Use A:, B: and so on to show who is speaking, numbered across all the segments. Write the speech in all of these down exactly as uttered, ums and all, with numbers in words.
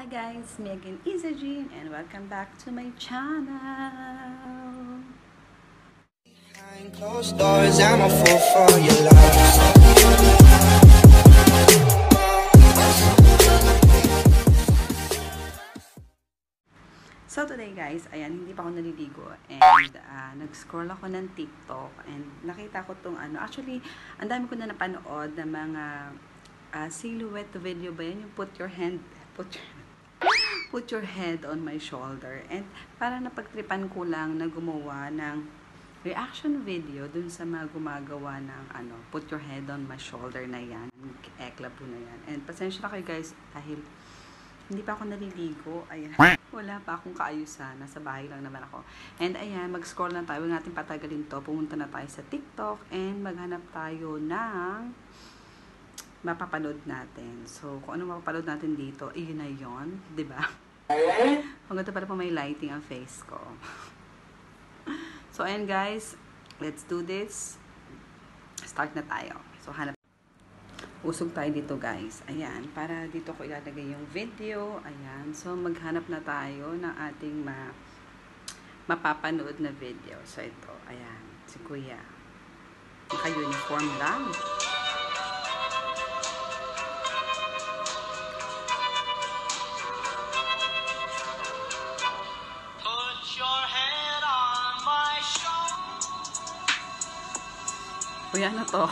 A: Hi guys, me again, Isa Jean, and welcome back to my channel.
B: Behind closed doors, I'm a fool for your love.
A: So today guys, ayan, hindi pa ako naliligo and uh, nag-scroll ako ng TikTok and nakita ko tong ano, actually, ang dami ko na napanood ng mga uh, silhouette video ba yan, yung put your hand, put your put your head on my shoulder. And para napagtripan ko lang na gumawa ng reaction video dun sa mga gumagawa ng ano, put your head on my shoulder na yan. Ekla po na yan. And pasensya na kayo guys dahil hindi pa ako naliligo. Ayan. Wala pa akong kaayusan. Nasa bahay lang naman ako. And ayan, mag-scroll na tayo. Huwag natin patagalin to. Pumunta na tayo sa TikTok and maghanap tayo ng mapapanood natin. So, kung ano mapapanood natin dito, iyon na yun. Diba? Ang ganda pala po may lighting ang face ko. So, ayan guys. Let's do this. Start na tayo. So, hanap. Usog tayo dito guys. Ayan. Para dito ko ilalagay yung video. Ayan. So, maghanap na tayo ng ating ma mapapanood na video. So, ito. Ayan. Si Kuya. Naka-uniform lang. Kuya na to.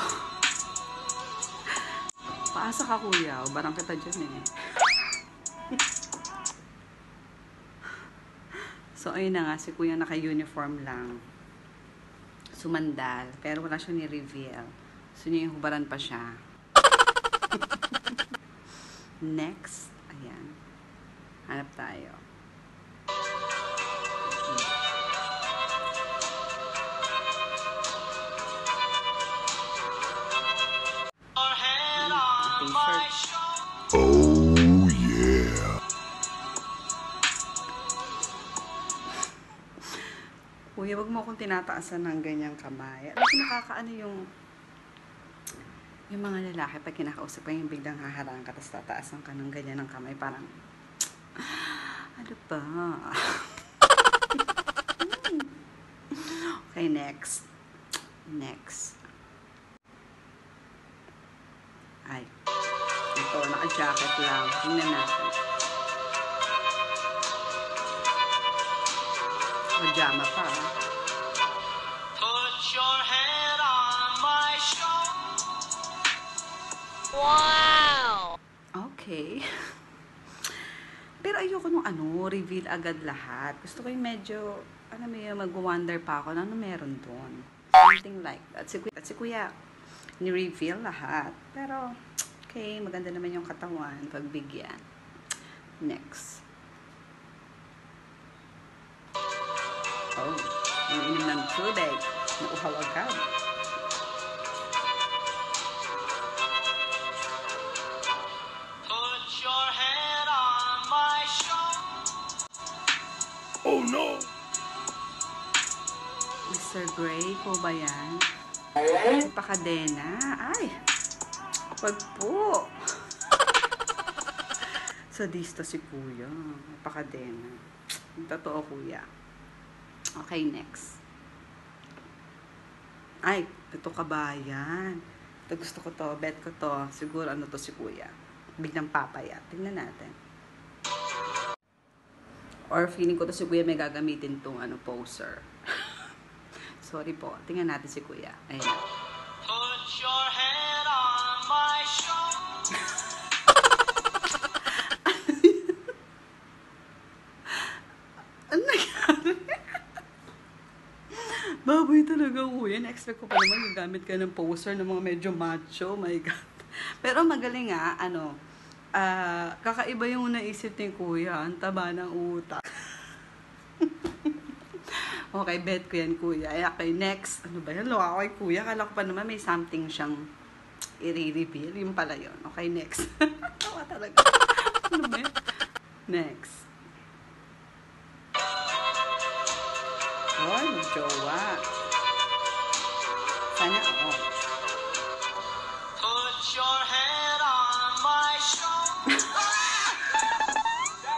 A: Paasa ka kuya. O barang kita dyan eh. So ayun na nga. Si kuya naka-uniform lang. Sumandal. Pero wala siya ni-reveal. So niya yung hubaran pa siya. Next. Ayan. Hanap tayo.
B: Oh yeah.
A: Kuya, wag mo akong tinataasan ng ganyang kamay. Alam ko nakakaano yung yung mga lalaki pag kinakausap ka yung biglang haharang ka tapos tataasan ka ng ganyan ng kamay. Parang ano ba? Okay, next. Next. Ay. Ito, naka-jacket lang. Tingnan natin. Pajama pa.
B: Put your head on my shoulder.
A: Wow! Okay. Pero ayoko nung ano, reveal agad lahat. Gusto ko yung medyo, alam mo yung mag-wonder pa ako na ano meron doon. Something like that. Si Kuya, si Kuya ni-reveal lahat. Pero, okay, maganda naman yung katawan, pagbigyan. Next. Oh, iniinom ng tubig. Nauhaw agad.
B: Put your head on my shoulder. Oh no.
A: Mister Gray po ba yan? Pakadena. Ay! Wag po. Sadista si Kuya. Pakadena. Totoo, Kuya. Okay, next. Ay, ito kabayan. Ito gusto ko to. Bet ko to. Siguro ano to si Kuya. Biglang papaya. Tingnan natin. Or feeling ko to si Kuya may gagamitin tong ano, poser. Sorry po. Tingnan natin si Kuya. Ayan.
B: Put your head on my shoulder.
A: Ano nangyari? Baboy talaga, Kuya. Na-expect ko pa naman gagamit ka ng poser ng mga medyo macho. My God. Pero magaling nga, ano, uh, kakaiba yung naisip ni Kuya. Ang taba ng utak. Okay, bet ko yan, Kuya. Ay, okay, next. Ano ba yan? Loka ko kay Kuya. Kala ko pa naman may something siyang i-reveal. Yung pala yun. Okay, next. Tawa talaga. Ano ba yan? Next. Oh, jowa. Sana ako.
B: Put your head on my shoulder.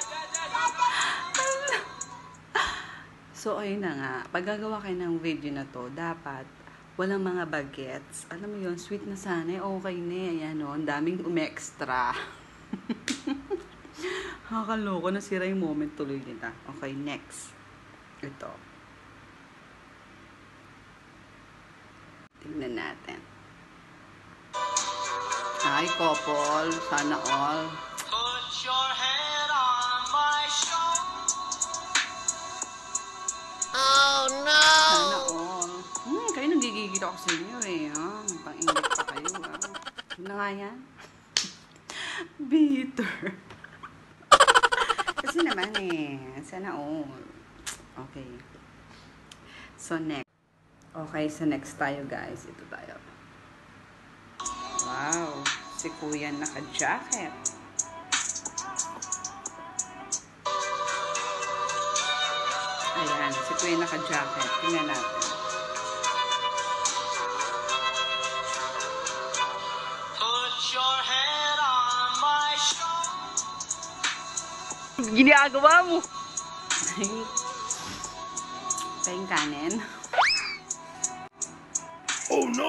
A: So, ayun na nga. Pag gagawa kayo ng video na to, dapat walang mga bagets. Alam mo yun, sweet na sana. Okay na. Ayan o, ang daming umextra. Nakakaloko. Nasira yung moment tuloy nila. Okay, next. Ito. Tingnan natin. Hi, couple. Sana all.
B: Put your head on my shoulder. Oh no!
A: Sana all. Hmm, kayo nagigigil ako sa inyo eh. Ah, pang-ingat pa kayo. Ah. Yun na nga yan. Bitter. Kasi naman eh. Sana all. Okay. So, next. Okay, so next tayo guys. Ito tayo. Wow. Si Kuya naka-jacket. Ayan. Si Kuya naka-jacket. Tingnan natin.
B: Put your head on my shoulder.
A: Ginagawa mo. Pahing kanin.
B: Oh no!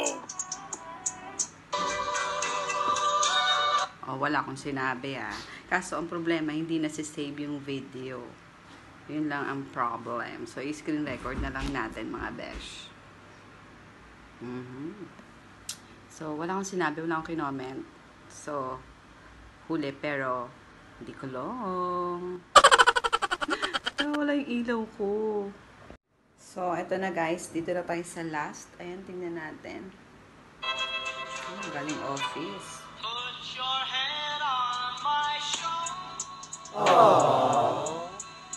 A: Oh, wala akong sinabi ah. Kaso ang problema, hindi na si-save yung video. Yun lang ang problem. So, i-screen record na lang natin mga besh. Mm-hmm. So, wala akong sinabi, wala akong kinoment. So, huli pero hindi ko long. Ah, wala yung ilaw ko. So, eto na guys. Dito na tayo sa last. Ayan, tingnan natin. Oh, galing office.
B: Put your head on my shoulder.
A: Aww.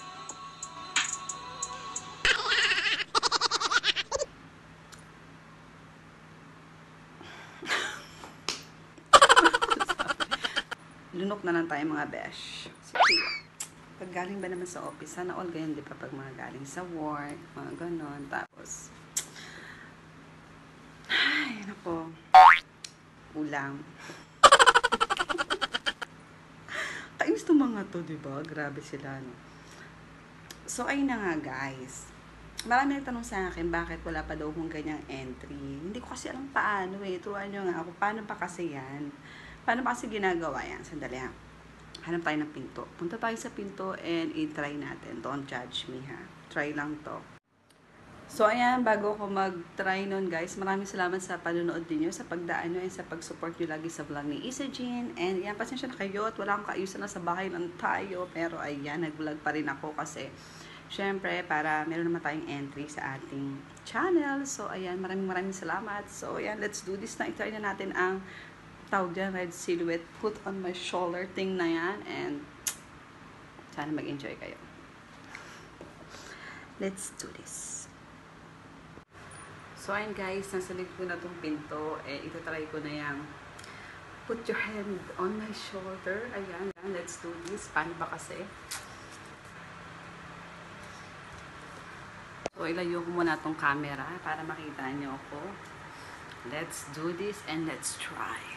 A: Lunok na lang tayo mga besh. Sige. Pag galing ba naman sa office, sana all ganyan, di pa pag mga galing sa work, mga ganon. Tapos, ay, nako. Ulam. Kainis itong mga to, di ba? Grabe sila, no? So, ayun na nga, guys. Marami nagtanong sa akin, bakit wala pa daw kung ganyang entry. Hindi ko kasi alam paano eh. Turuan nyo nga ako, paano pa kasi yan? Paano pa kasi ginagawa yan? Sandali ha. Hanap tayo ng pinto. Punta tayo sa pinto and i-try natin. Don't judge me ha. Try lang to. So, ayan, bago ko mag-try nun, guys, maraming salamat sa panonood din nyo, sa pagdaan nyo, and sa pag-support nyo lagi sa vlog ni Isa Jean. And, ayan, pasensya na kayo at wala akong kaayusan na sa bahay lang tayo. Pero, ayan, nag-vlog pa rin ako kasi, syempre, para meron naman tayong entry sa ating channel. So, ayan, maraming maraming salamat. So, ayan, let's do this na. I-try na natin ang tawag dyan, red silhouette, put on my shoulder thing na yan. And, sana mag-enjoy kayo. Let's do this. So, ayun guys, nasa likod ko na itong pinto. Eh, itatry ko na yung put your hand on my shoulder. Ayan, ayan, let's do this. Paano ba kasi? So, ilayo ko muna itong camera para makita nyo ako. Let's do this and let's try.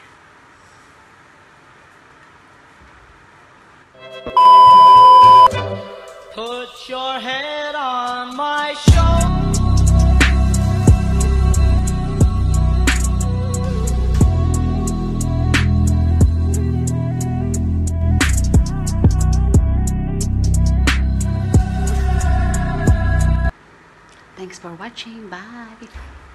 B: Put your head on my shoulder.
A: Thanks for watching. Bye!